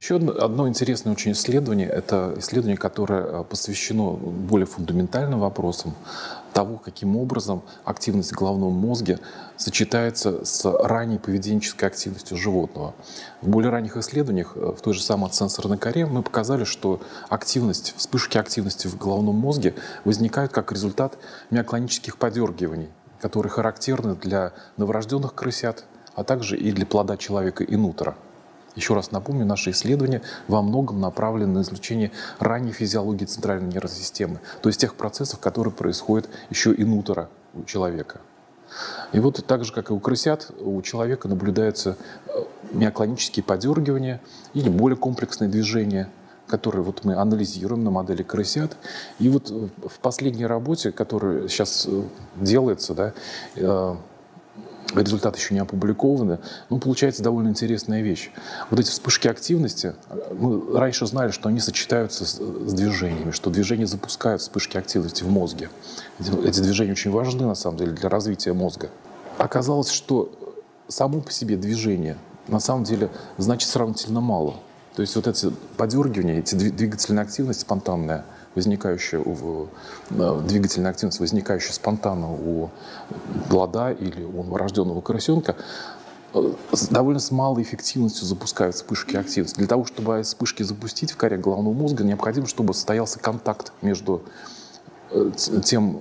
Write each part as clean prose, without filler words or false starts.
Еще одно интересное очень исследование – это исследование, которое посвящено более фундаментальным вопросам того, каким образом активность головного мозга сочетается с ранней поведенческой активностью животного. В более ранних исследованиях, в той же самой сенсорной коре, мы показали, что вспышки активности в головном мозге возникают как результат миоклонических подергиваний, которые характерны для новорожденных крысят, а также и для плода человека и нутера. Еще раз напомню, наши исследования во многом направлены на изучение ранней физиологии центральной нервной системы, то есть тех процессов, которые происходят еще и нутера у человека. И вот так же, как и у крысят, у человека наблюдаются миоклонические подергивания или более комплексные движения, которые вот мы анализируем на модели крысят. И вот в последней работе, которая сейчас делается, да, результаты еще не опубликованы, но получается довольно интересная вещь. Вот эти вспышки активности, мы раньше знали, что они сочетаются с движениями, что движения запускают вспышки активности в мозге. Эти движения очень важны, на самом деле, для развития мозга. Оказалось, что само по себе движение, на самом деле, значит сравнительно мало. То есть вот эти подергивания, эти двигательная активность спонтанная, двигательная активность, возникающая спонтанно у плода или у новорожденного крысенка, довольно с малой эффективностью запускают вспышки активности. Для того, чтобы вспышки запустить в коре головного мозга, необходимо, чтобы состоялся контакт между тем,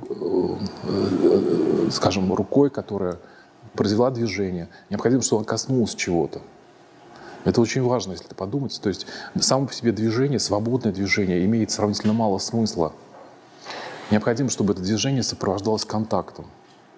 скажем, рукой, которая произвела движение. Необходимо, чтобы она коснулась чего-то. Это очень важно, если подумать. То есть само по себе движение, свободное движение, имеет сравнительно мало смысла. Необходимо, чтобы это движение сопровождалось контактом.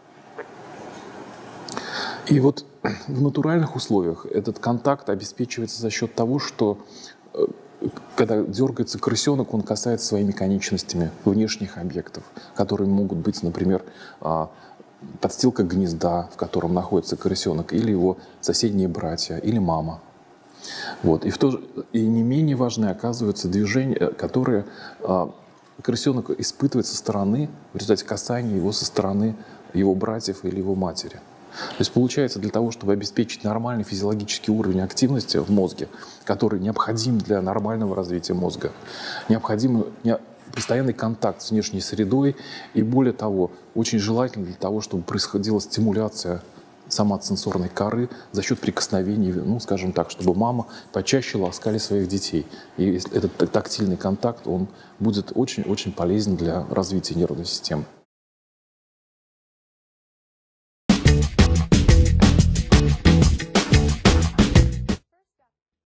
И вот в натуральных условиях этот контакт обеспечивается за счет того, что когда дергается крысенок, он касается своими конечностями внешних объектов, которые могут быть, например, подстилка гнезда, в котором находится крысенок, или его соседние братья, или мама. Вот. И не менее важны оказываются движения, которые крысенок испытывает со стороны, в результате касания его со стороны его братьев или его матери. То есть получается, для того, чтобы обеспечить нормальный физиологический уровень активности в мозге, который необходим для нормального развития мозга, необходим постоянный контакт с внешней средой, и более того, очень желательно для того, чтобы происходила стимуляция соматосенсорной коры за счет прикосновений, ну, скажем так, чтобы мама почаще ласкали своих детей. И этот тактильный контакт, он будет очень-очень полезен для развития нервной системы.